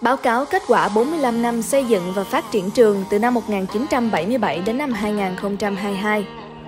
Báo cáo kết quả 45 năm xây dựng và phát triển trường từ năm 1977 đến năm 2022.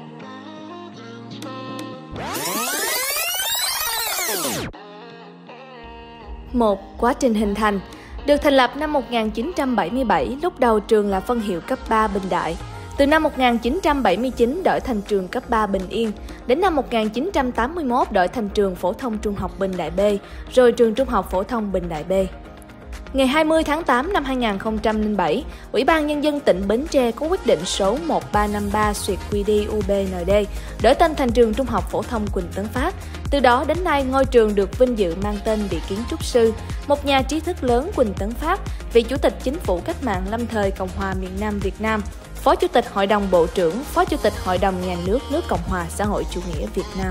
1. Quá trình hình thành. Được thành lập năm 1977, lúc đầu trường là phân hiệu cấp 3 Bình Đại. Từ năm 1979 đổi thành trường cấp 3 Bình Yên, đến năm 1981 đổi thành trường phổ thông trung học Bình Đại B, rồi trường trung học phổ thông Bình Đại B. Ngày 20 tháng 8 năm 2007, Ủy ban Nhân dân tỉnh Bến Tre có quyết định số 1353/QĐ-UBND đổi tên thành trường Trung học phổ thông Quỳnh Tấn Phát. Từ đó đến nay, ngôi trường được vinh dự mang tên vị kiến trúc sư, một nhà trí thức lớn Quỳnh Tấn Phát, vị Chủ tịch Chính phủ Cách mạng lâm thời Cộng hòa miền Nam Việt Nam, Phó Chủ tịch Hội đồng Bộ trưởng, Phó Chủ tịch Hội đồng Nhà nước nước Cộng hòa xã hội chủ nghĩa Việt Nam.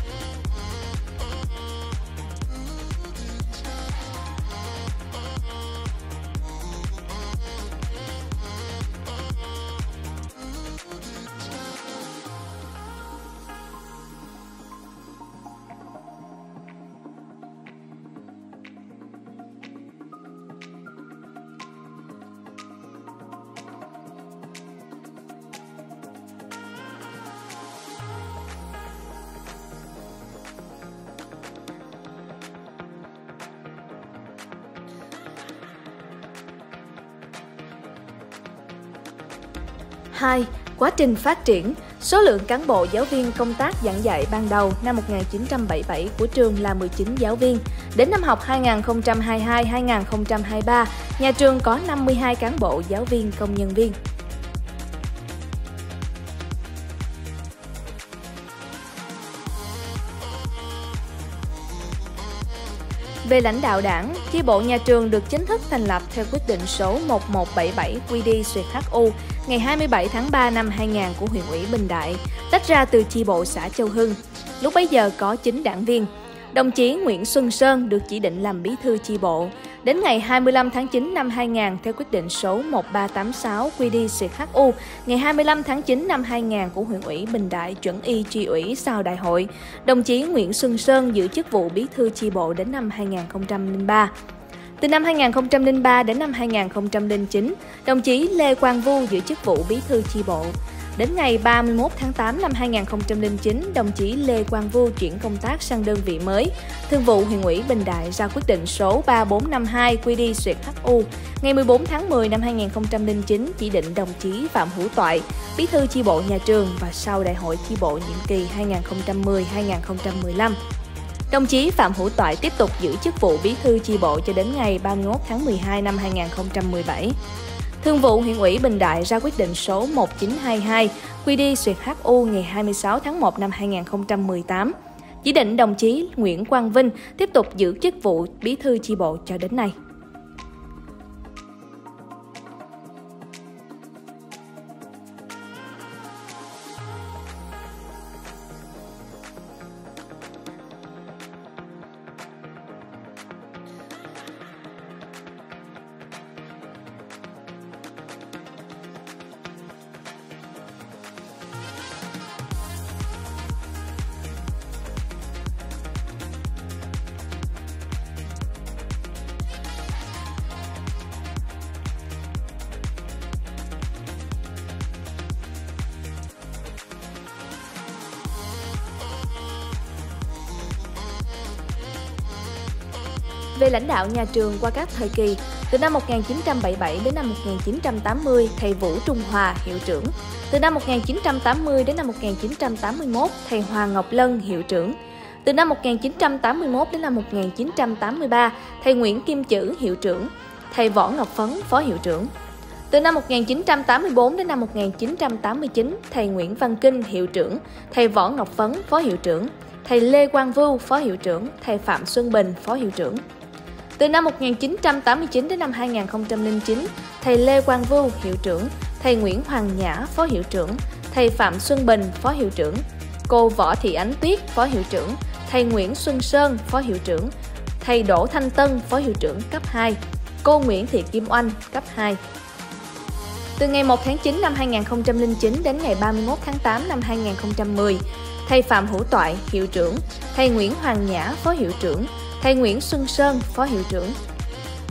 Hai. Quá trình phát triển. Số lượng cán bộ giáo viên công tác giảng dạy ban đầu năm 1977 của trường là 19 giáo viên. Đến năm học 2022-2023, nhà trường có 52 cán bộ giáo viên công nhân viên. Về lãnh đạo đảng, chi bộ nhà trường được chính thức thành lập theo quyết định số 1177/QĐ-HU ngày 27 tháng 3 năm 2000 của huyện ủy Bình Đại, tách ra từ chi bộ xã Châu Hưng. Lúc bấy giờ có 9 đảng viên. Đồng chí Nguyễn Xuân Sơn được chỉ định làm bí thư chi bộ. Đến ngày 25 tháng 9 năm 2000 theo quyết định số 1386/QĐ-HU ngày 25 tháng 9 năm 2000 của huyện ủy Bình Đại chuẩn y chi ủy sau đại hội, đồng chí Nguyễn Xuân Sơn giữ chức vụ bí thư chi bộ đến năm 2003. Từ năm 2003 đến năm 2009, đồng chí Lê Quang Vu giữ chức vụ bí thư chi bộ. Đến ngày 31 tháng 8 năm 2009, đồng chí Lê Quang Vu chuyển công tác sang đơn vị mới. Thường vụ huyện ủy Bình Đại ra quyết định số 3452/QĐ-HU ngày 14 tháng 10 năm 2009 chỉ định đồng chí Phạm Hữu Toại, bí thư chi bộ nhà trường và sau đại hội chi bộ nhiệm kỳ 2010-2015. Đồng chí Phạm Hữu Toại tiếp tục giữ chức vụ bí thư chi bộ cho đến ngày 31 tháng 12 năm 2017. Thường vụ huyện ủy Bình Đại ra quyết định số 1922/QĐ-HU ngày 26 tháng 1 năm 2018, chỉ định đồng chí Nguyễn Quang Vinh tiếp tục giữ chức vụ bí thư chi bộ cho đến nay. Về lãnh đạo nhà trường qua các thời kỳ, từ năm 1977 đến năm 1980, thầy Vũ Trung Hòa, hiệu trưởng. Từ năm 1980 đến năm 1981, thầy Hoàng Ngọc Lân, hiệu trưởng. Từ năm 1981 đến năm 1983, thầy Nguyễn Kim Chữ, hiệu trưởng. Thầy Võ Ngọc Phấn, phó hiệu trưởng. Từ năm 1984 đến năm 1989, thầy Nguyễn Văn Kinh, hiệu trưởng. Thầy Võ Ngọc Phấn, phó hiệu trưởng. Thầy Lê Quang Vu, phó hiệu trưởng. Thầy Phạm Xuân Bình, phó hiệu trưởng. Từ năm 1989 đến năm 2009, thầy Lê Quang Vu, hiệu trưởng, thầy Nguyễn Hoàng Nhã, phó hiệu trưởng, thầy Phạm Xuân Bình, phó hiệu trưởng, cô Võ Thị Ánh Tuyết, phó hiệu trưởng, thầy Nguyễn Xuân Sơn, phó hiệu trưởng, thầy Đỗ Thanh Tân, phó hiệu trưởng cấp 2, cô Nguyễn Thị Kim Oanh, cấp 2. Từ ngày 1 tháng 9 năm 2009 đến ngày 31 tháng 8 năm 2010, thầy Phạm Hữu Toại, hiệu trưởng, thầy Nguyễn Hoàng Nhã, phó hiệu trưởng, thầy Nguyễn Xuân Sơn, phó hiệu trưởng.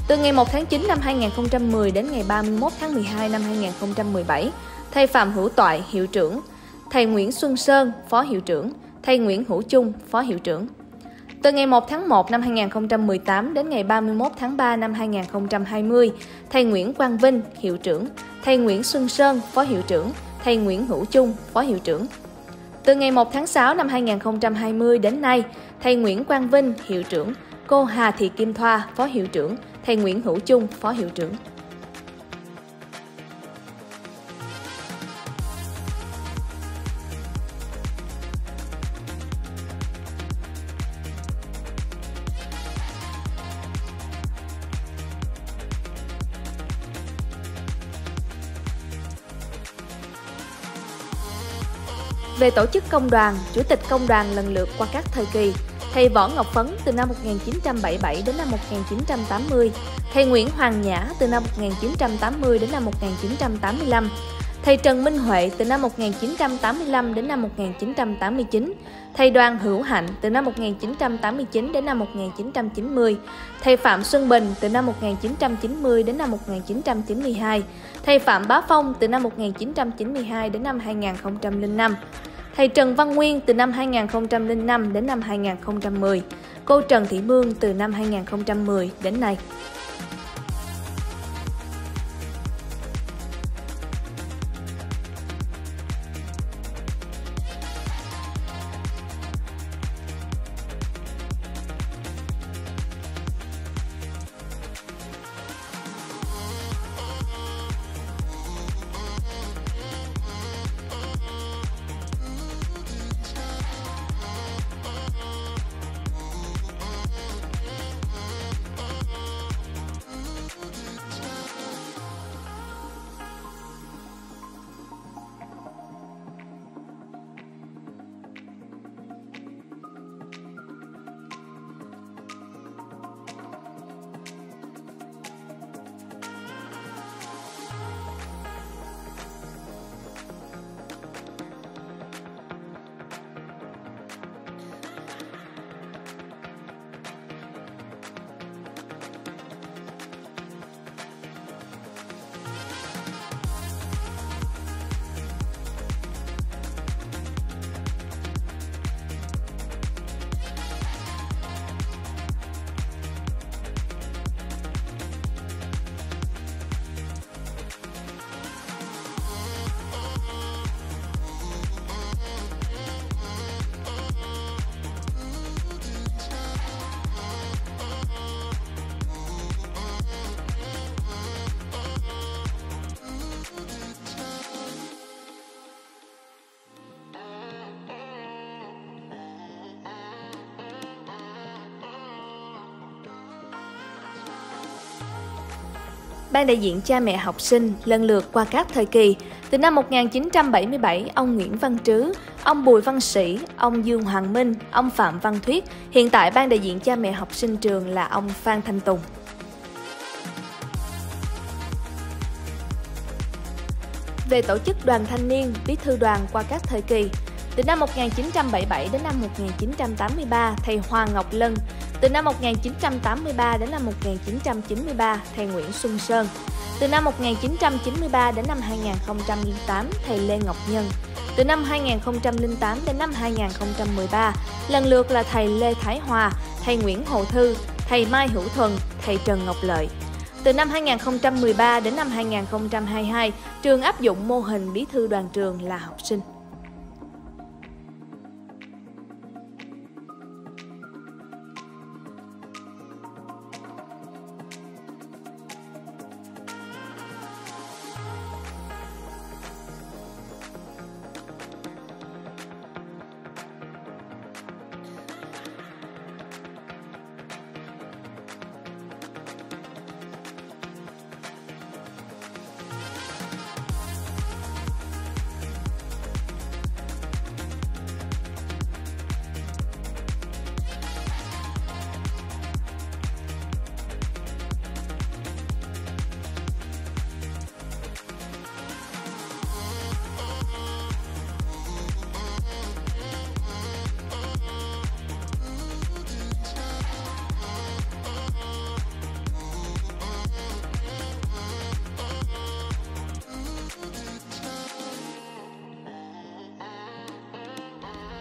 Từ ngày 1 tháng 9 năm 2010 đến ngày 31 tháng 12 năm 2017, thầy Phạm Hữu Toại, hiệu trưởng, thầy Nguyễn Xuân Sơn, phó hiệu trưởng, thầy Nguyễn Hữu Chung, phó hiệu trưởng. Từ ngày 1 tháng 1 năm 2018 đến ngày 31 tháng 3 năm 2020, thầy Nguyễn Quang Vinh, hiệu trưởng, thầy Nguyễn Xuân Sơn, phó hiệu trưởng, thầy Nguyễn Hữu Chung, phó hiệu trưởng. Từ ngày 1 tháng 6 năm 2020 đến nay, thầy Nguyễn Quang Vinh, hiệu trưởng, cô Hà Thị Kim Thoa, phó hiệu trưởng, thầy Nguyễn Hữu Chung, phó hiệu trưởng. Về tổ chức công đoàn, chủ tịch công đoàn lần lượt qua các thời kỳ: thầy Võ Ngọc Phấn từ năm 1977 đến năm 1980, thầy Nguyễn Hoàng Nhã từ năm 1980 đến năm 1985, thầy Trần Minh Huệ từ năm 1985 đến năm 1989, thầy Đoàn Hữu Hạnh từ năm 1989 đến năm 1990, thầy Phạm Xuân Bình từ năm 1990 đến năm 1992, thầy Phạm Bá Phong từ năm 1992 đến năm 2005, thầy Trần Văn Nguyên từ năm 2005 đến năm 2010, cô Trần Thị Mương từ năm 2010 đến nay. Ban đại diện cha mẹ học sinh lần lượt qua các thời kỳ. Từ năm 1977, ông Nguyễn Văn Trứ, ông Bùi Văn Sĩ, ông Dương Hoàng Minh, ông Phạm Văn Thuyết. Hiện tại ban đại diện cha mẹ học sinh trường là ông Phan Thanh Tùng. Về tổ chức đoàn thanh niên, bí thư đoàn qua các thời kỳ. Từ năm 1977 đến năm 1983, thầy Hoàng Ngọc Lân. Từ năm 1983 đến năm 1993, thầy Nguyễn Xuân Sơn. Từ năm 1993 đến năm 2008, thầy Lê Ngọc Nhân. Từ năm 2008 đến năm 2013, lần lượt là thầy Lê Thái Hòa, thầy Nguyễn Hồ Thư, thầy Mai Hữu Thuần, thầy Trần Ngọc Lợi. Từ năm 2013 đến năm 2022, trường áp dụng mô hình bí thư đoàn trường là học sinh.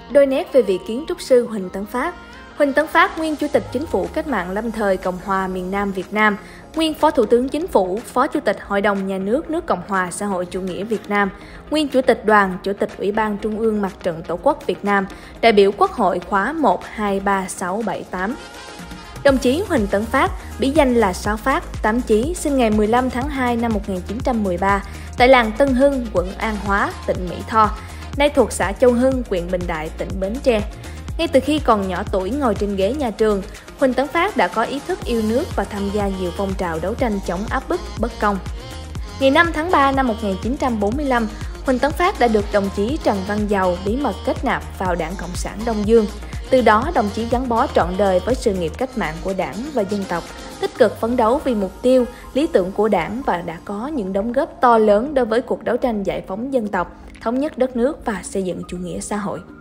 Đôi nét về vị kiến trúc sư Huỳnh Tấn Phát. Huỳnh Tấn Phát, nguyên Chủ tịch Chính phủ Cách mạng lâm thời Cộng hòa miền Nam Việt Nam, nguyên Phó Thủ tướng Chính phủ, Phó Chủ tịch Hội đồng Nhà nước nước Cộng hòa xã hội chủ nghĩa Việt Nam, nguyên Chủ tịch Đoàn, Chủ tịch Ủy ban Trung ương Mặt trận Tổ quốc Việt Nam, đại biểu Quốc hội khóa 1, 2, 3, 6, 7, 8. Đồng chí Huỳnh Tấn Phát, bí danh là Sáu Phát, Tám Chí, sinh ngày 15 tháng 2 năm 1913 tại làng Tân Hưng, quận An Hóa, tỉnh Mỹ Tho, nay thuộc xã Châu Hưng, huyện Bình Đại, tỉnh Bến Tre. Ngay từ khi còn nhỏ tuổi ngồi trên ghế nhà trường, Huỳnh Tấn Phát đã có ý thức yêu nước và tham gia nhiều phong trào đấu tranh chống áp bức, bất công. Ngày 5 tháng 3 năm 1945, Huỳnh Tấn Phát đã được đồng chí Trần Văn Dầu bí mật kết nạp vào Đảng Cộng sản Đông Dương. Từ đó, đồng chí gắn bó trọn đời với sự nghiệp cách mạng của Đảng và dân tộc, tích cực phấn đấu vì mục tiêu, lý tưởng của Đảng và đã có những đóng góp to lớn đối với cuộc đấu tranh giải phóng dân tộc, thống nhất đất nước và xây dựng chủ nghĩa xã hội.